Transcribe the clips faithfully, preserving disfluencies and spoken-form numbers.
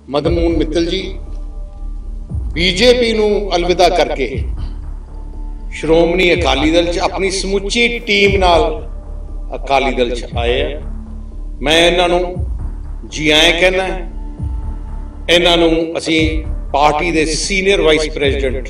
ਮਦਨ ਮੋਹਨ ਮਿੱਤਲ ਜੀ ਬੀਜੇਪੀ ਨੂੰ ਅਲਵਿਦਾ ਕਰਕੇ ਸ਼੍ਰੋਮਣੀ ਅਕਾਲੀ ਦਲ ਚ ਆਪਣੀ ਸਮੁੱਚੀ ਟੀਮ ਨਾਲ ਅਕਾਲੀ ਦਲ ਚ ਆਏ ਆ। ਮੈਂ ਇਹਨਾਂ ਨੂੰ ਜੀ ਆਇਆਂ ਕਹਿੰਦਾ। ਇਹਨਾਂ ਨੂੰ ਅਸੀਂ ਪਾਰਟੀ ਦੇ ਸੀਨੀਅਰ ਵਾਈਸ ਪ੍ਰੈਜ਼ੀਡੈਂਟ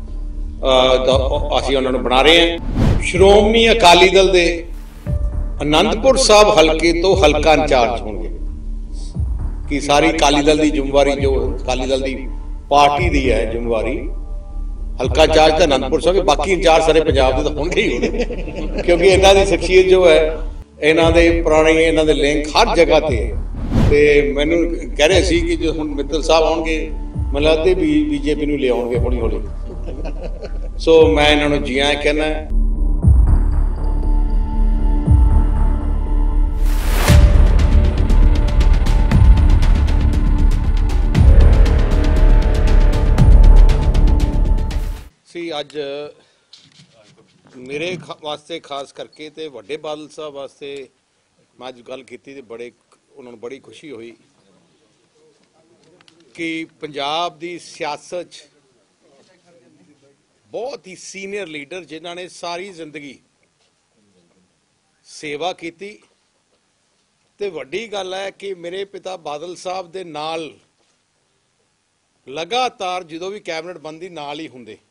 ਅਸੀਂ ਉਹਨਾਂ ਨੂੰ ਬਣਾ ਰਹੇ ਹਾਂ। ਸ਼੍ਰੋਮਣੀ ਅਕਾਲੀ ਦਲ ਦੇ आनंदपुर साहब हल्के तो हल्का इंचार्ज होंगे कि सारी अकाली दल की जिम्मेवारी जो अकाली दल की पार्टी की है जिम्मेवारी हल्का इंचार्ज तो आनंदपुर साहब, बाकी इंचार्ज सारे पंजाब के तो होंगे ही होंगे क्योंकि इन्हों की शख्सियत जो है इन्हों के पुराने इन्हों के लिंक हर जगह पर है। मैनू कह रहे थे कि जो हुण मित्तल साहब आउणगे मैं लगता भी बीजेपी नूं ले आउणगे हौली हौली। सो मैं इन्होंने जी आयं कहना। अज मेरे वास्ते खास करके ते वड्डे बादल साहब वास्ते मैं अज गल की ते बड़े उन्होंने बड़ी खुशी हुई कि पंजाब की सियासत बहुत ही सीनियर लीडर जिन्हों ने सारी जिंदगी सेवा की ते वड्डी गल है कि मेरे पिता बादल साहब दे नाल लगातार जो भी कैबिनेट बनती नाल ही हुंदे।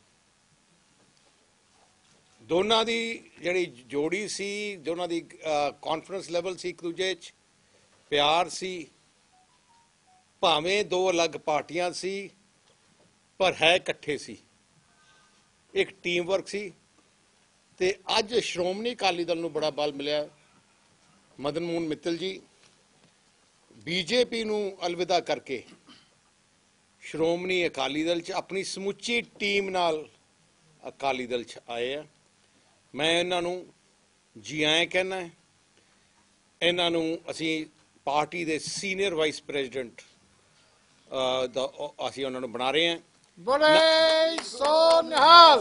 दोनों की जी जोड़ी सी दोनों की कॉन्फ्रेंस लैवल सी एक दूजे प्यार सी भावें दो अलग पार्टियां सी पर है इकट्ठे सी एक टीम वर्क सी। ते अज श्रोमणी अकाली दल नूं बड़ा बल मिलिया। मदन मोहन मित्तल जी बीजेपी नूं अलविदा करके श्रोमणी अकाली दल च अपनी समुची टीम नाल अकाली दल च आए हैं। मैं इन्हों जी आयं कहना। इन्हों असी पार्टी के सीनियर वाइस प्रेजिडेंट असी उन्होंने बना रहे हैं। बड़े सो निहाल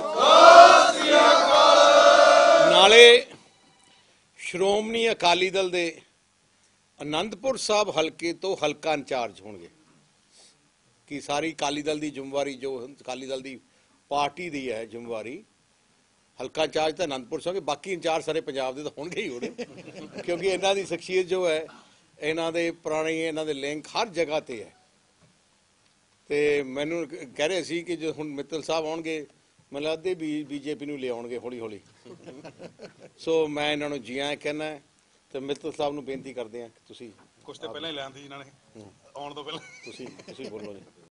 नाले श्रोमणी अकाली दल के आनंदपुर साहब हल्के तो हल्का इंचार्ज होंगे कि सारी अकाली दल की जिम्मेवारी जो अकाली दल की पार्टी की है जिम्मेवारी हल्का इंचार्ज तो आनंदपुर साहब, बाकी इंचार्ज सारे पंजाब के तो होंगे ही होंगे क्योंकि इन्हों की शख्सियत जो है इन्हों के पुराने इन्हों के लिंक हर जगह पर है। तो मैनू कह रहे थे कि जो हुण मित्तल साहब आउणगे मैं लगता भी बीजेपी नूं ले आउणगे हौली हौली। सो मैं इन्होंने जी आयं कहना तो मित्तल साहब नूं बेनती करते हैं कि तुसीं कुछ तो पहले ही लैन थी इन्होंने आउण तो पहले तुसीं तुसीं बोलो जी।